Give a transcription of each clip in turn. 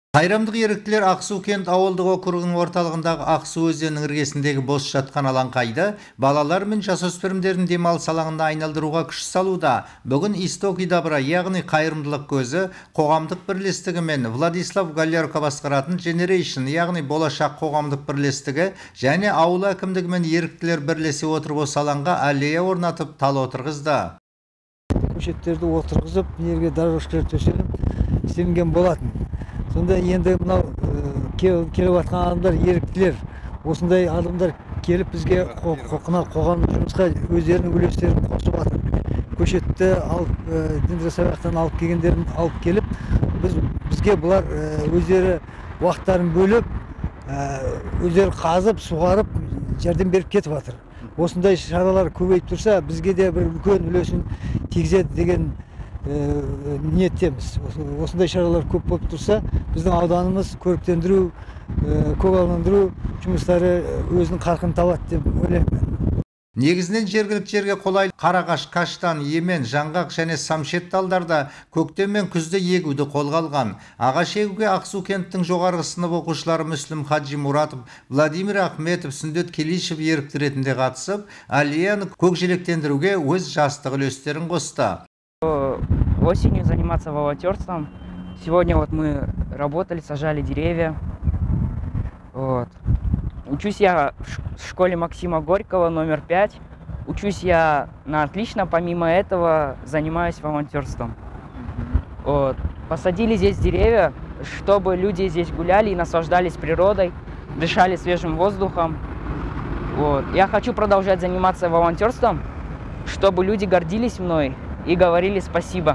Қайрамдық еріктілер Ақсукент ауылдық округінің орталығындағы Ақсу өзенінің іргесіндегі бос жатқан алаңқайды балалар мен жасөспірімдердің демалыс алаңына айналдыруға күш салуда. Бүгін Истоки Добра, яғни қайырымдылық көзі қоғамдық бірлестігі мен Владислав Галерко басқаратын Generation, яғни болашақ қоғамдық бірлестігі және ауыл әкімдігі мен еріктілер бірлесе отырып осы алаңға аллея орнатып тал отырғызды. Көшеттерді отырғызып, жерге дорожкалар төселіп істелінген болатын. Сонда енді мынау келіп жатқан адамдар еріктілер, осындай адамдар келіп бізге қоғамдық жұмысқа өздерінің үлестерін қосып жатыр. Көшетті алып, Дендросаяқтан алып келгендерін алып келіп, бізге бұлар өздері уақыттарын бөліп, өздері қазып, суғарып, жәрдем беріп кетіп жатыр. Осындай шаралар көбейіп тұрса, бізге де бір үлкен үлесін тигізеді деген ниеттеміз. Осындай шаралар көп болып тұрса, біздің ауданымыз көріктендіру, көгалдандыру жұмыстары өзінің қарқын табады деп ойлаймын. Негізінен жергілікті жерге қолайлы қарағаш, каштан, емен, жаңғақ және самшет талдарда көктем мен күзде егуді қолға алған. Ағаш егуге Ақсукенттің жоғарғы сынып оқушылары Мүслім Хаджи Мұратов, Владимир Ахметов, Сүндет Келишев ерікті ретінде қатысып, аллеяны көкжиектендіруге өз жастық үлестерін қосты. Осенью заниматься волонтерством. Сегодня вот мы работали, сажали деревья. Вот. Учусь я в школе Максима Горького, номер 5. Учусь я на отлично, помимо этого занимаюсь волонтерством. Вот. Посадили здесь деревья, чтобы люди здесь гуляли и наслаждались природой, дышали свежим воздухом. Вот. Я хочу продолжать заниматься волонтерством, чтобы люди гордились мной и говорили спасибо.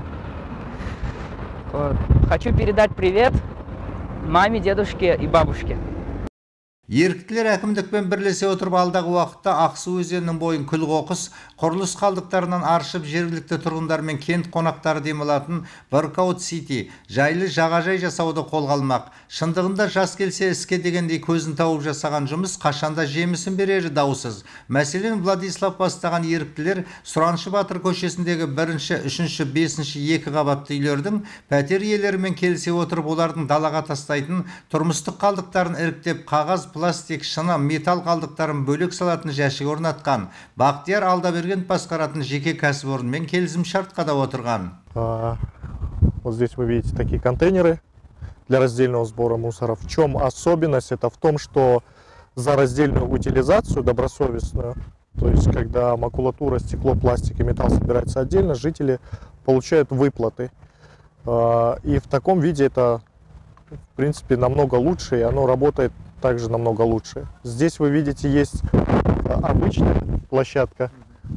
Вот. Хочу передать привет маме, дедушке и бабушке. Еріктілер әкімдікпен бірлесе отырып алдағы уақытта Ақсу өзенінің бойын күл-қоқыс, құрылыс қалдықтарынан аршып жергілікті тұрғындар мен кент қонақтары демалатын Workout City, жайлы жағажай жасауды қолға алмақ. Шындығында жас келсе іске дегендей көзін тауып жасаған жұмыс қашанда жемісін берері даусыз. Мәселен, Владислав бастаған еріктілер Сұраншы Батыр көшесіндегі 1-ші, 3-ші, 5-ші 2 қабатты үйлердің пәтер иелерімен келісе отырып олардың далаға тастайтын тұрмыстық қалдықтарын іріктеп қағаз, пластик, шыны, металл қалдықтарын бөлек салатын жәшік орнатқан. Бақтияр Алдаберген басқаратын жеке кәсіпорынмен келісімшартқа да отырған. Вот здесь вы видите такие контейнеры для раздельного сбора мусора. В чем особенность? Это в том, что за раздельную утилизацию добросовестную, то есть когда макулатура, стекло, пластик и металл собираются отдельно, жители получают выплаты. И в таком виде это, в принципе, намного лучше, и оно работает также намного лучше. Здесь вы видите, есть обычная площадка,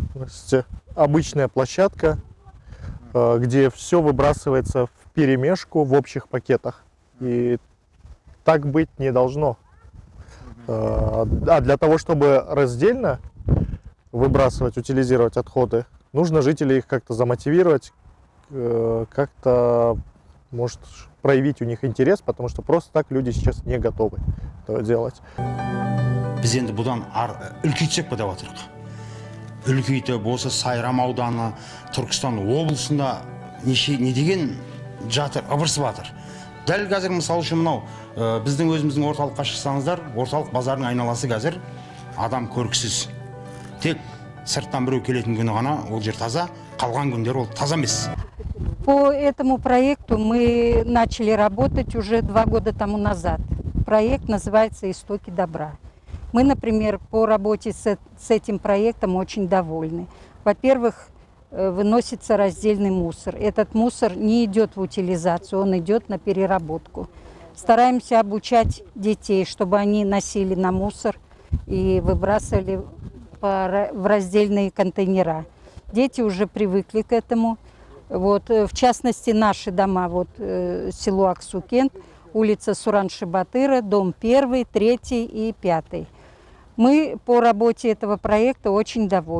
где все выбрасывается вперемешку в общих пакетах. И так быть не должно. А для того, чтобы раздельно выбрасывать, утилизировать отходы, нужно жителей их как-то замотивировать, как-то, может, проявить у них интерес, потому что просто так люди сейчас не готовы это делать. Біз енді бұдан үлкейтсек деп отырмыз. Үлкейтіп осы Сайрам ауданы, Түркістан облысында не деген жатыр, ыбырсып жатыр. Дәл қазір мысалы үшін мынау біздің өзіміздің орталыққа шықсаңыздар, орталық базардың айналасы қазір адам көріксіз. Тек сырттан біреу келетін күні ғана ол жер таза, қалған күндер ол таза емес. По этому проекту мы начали работать уже 2 года тому назад. Проект называется «Истоки Добра». Мы, например, по работе с этим проектом очень довольны. Во-первых, выносится раздельный мусор. Этот мусор не идет в утилизацию, он идет на переработку. Стараемся обучать детей, чтобы они носили на мусор и выбрасывали в раздельные контейнера. Дети уже привыкли к этому. Вот, в частности, наши дома, вот, село Ақсукент, улица Сұраншы Батыра, дом 1, 3 и 5. Мы по работе этого проекта очень довольны.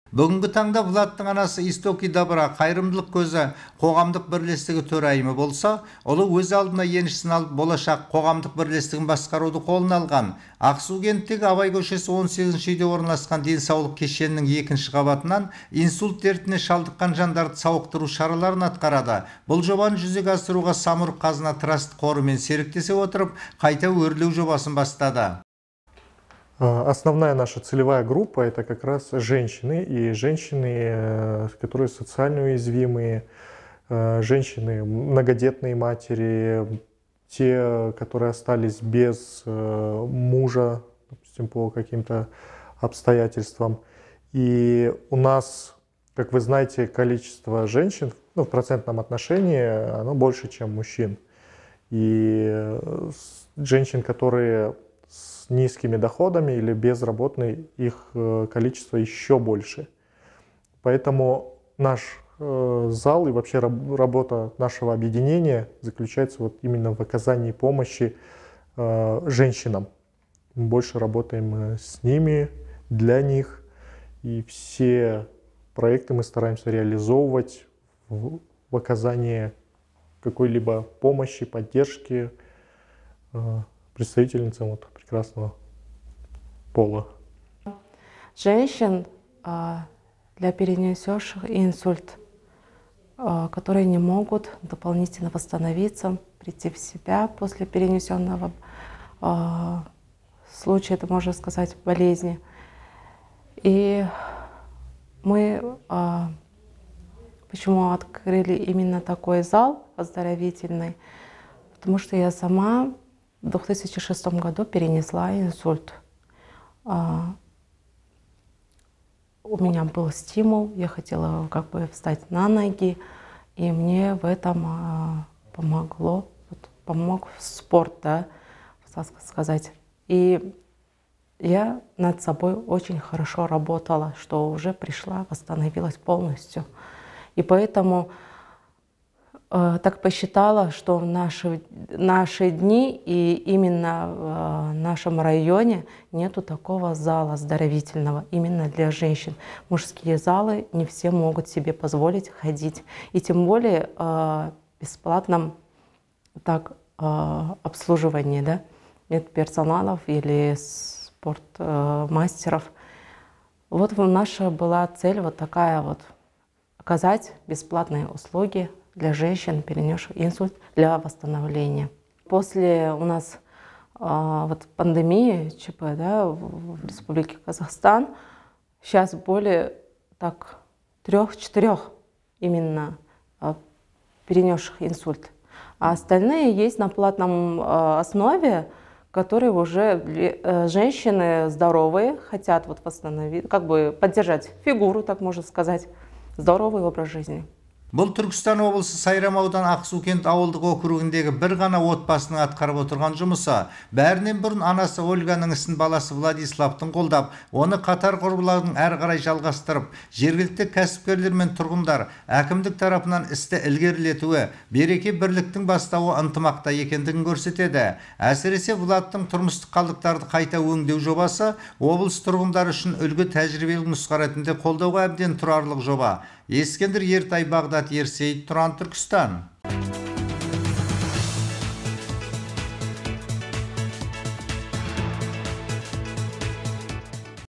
Бүгінгі таңда Владтың анасы Истоки Добра қайырымдылық көзі қоғамдық бірлестігі төрайымы болса, ұлы өз алдына еншісін алып болашақ қоғамдық бірлестігін басқаруды қолына алған. Ақсу кенттегі Абай көшесі 18-ші үйде орналасқан денсаулық кешенінің 2-ші қабатынан инсульт дертіне шалдыққан жандарды сауықтыру шараларын атқарады. Бұл жобаны жүзеге асыруға Самұрық Қазына Траст қорымен серіктесе отырып, қайта өрлеу жобасын бастады. Основная наша целевая группа – это как раз женщины, и женщины, которые социально уязвимые, женщины, многодетные матери, те, которые остались без мужа, допустим, по каким-то обстоятельствам. И у нас, как вы знаете, количество женщин, в процентном отношении, оно больше, чем мужчин. И женщин, которые с низкими доходами или безработные, их количество еще больше. Поэтому наш зал и вообще работа нашего объединения заключается вот именно в оказании помощи женщинам. Мы больше работаем с ними, для них, и все проекты мы стараемся реализовывать в оказании какой-либо помощи, поддержки представительницам вот прекрасного пола. Женщин, для перенесших инсульт, которые не могут дополнительно восстановиться, прийти в себя после перенесенного случая, это можно сказать, болезни. И мы почему открыли именно такой зал оздоровительный? Потому что я сама в 2006 году перенесла инсульт. У меня был стимул, я хотела как бы встать на ноги, и мне в этом помог спорт, да, так сказать. И я над собой очень хорошо работала, что уже пришла, восстановилась полностью. И поэтому так посчитала, что в наши дни и именно в нашем районе нету такого зала оздоровительного именно для женщин. Мужские залы не все могут себе позволить ходить. И тем более бесплатном обслуживании, да, медперсоналов или спортмастеров. Вот наша была цель вот такая вот, оказать бесплатные услуги для женщин, перенесших инсульт, для восстановления. После у нас вот пандемии ЧП, да, в Республике Казахстан, сейчас более 3-4 именно перенесших инсульт. А остальные есть на платном основе, которые уже женщины здоровые, хотят вот восстановить, как бы поддержать фигуру, так можно сказать, здоровый образ жизни. Бұл Түркістан облысы Сайрам ауданы Ақсукент ауылдық округіндегі бір ғана отбасының атқарып отырған жұмысы. Бәрінен бұрын анасы Ольганың ісін баласы Владиславтың қолдап, оны қатар құрбылардың әрі қарай жалғастырып, жергілікті кәсіпкерлер мен тұрғындар әкімдік тарапынан істі ілгерілетуі, береке бірліктің бастауы ынтымақта екендігін көрсетеді. Әсіресе Владтың тұрмыстық қалдықтарды қайта өңдеу жобасы облыс тұрғындары үшін үлгі тәжірибелік нұсқа ретінде қолдауға әбден тұрарлық жоба. Ескендір Ертай, Бағдат Ерсейіт, Тұран, Түркістан.